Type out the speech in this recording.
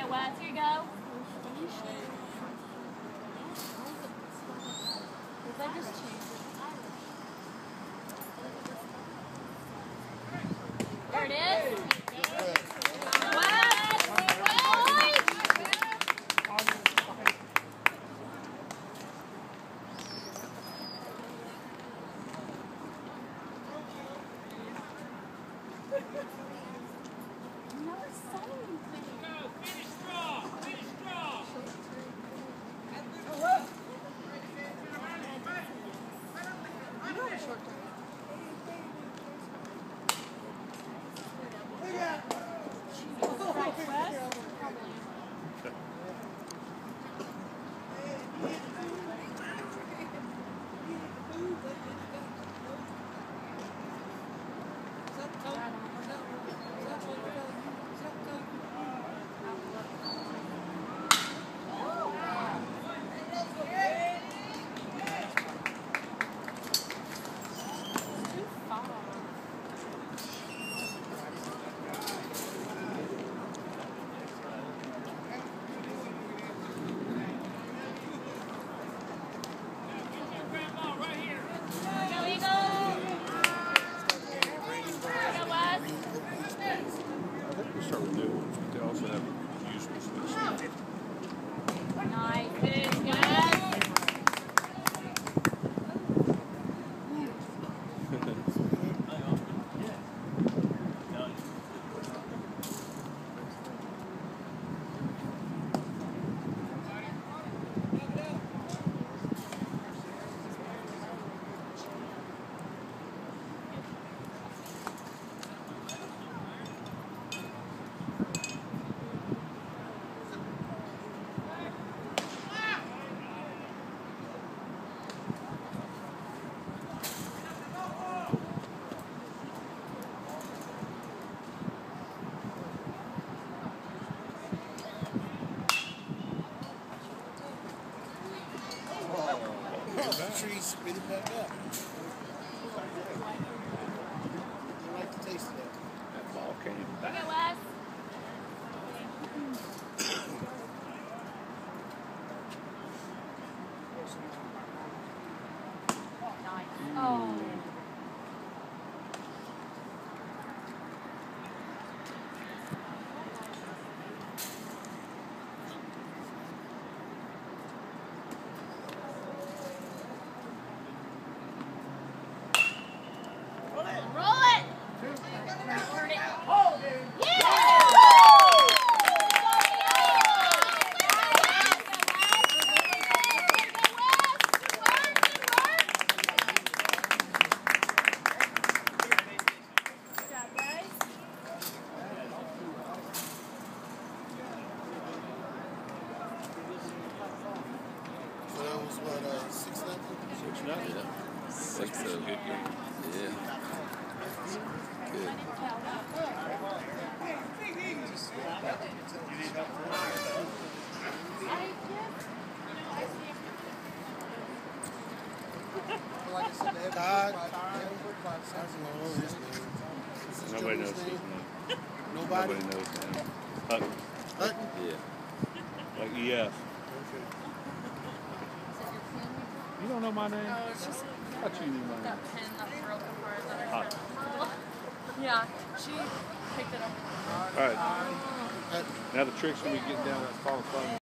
Wes, here you go. There it is. Trees spit it back up. I like the taste of that. That ball came back. Here you go, Wes. Oh. That's a good game. Yeah. Good. Nobody knows his name. Nobody knows his name. Hutton. Hutton? Yeah. Like EF. You don't know my name? Oh, it's just I thought you knew my name. that pin that's broken apart that I found. Yeah, she picked it up. All right. Now the trick's going to be getting down that fall of fun.